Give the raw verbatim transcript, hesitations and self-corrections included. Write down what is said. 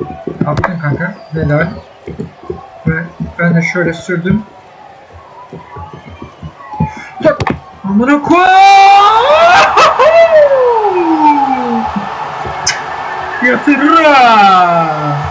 Attın kanka. Helal. Ve ben de şöyle sürdüm. Tak. Amına koy. Yatırra.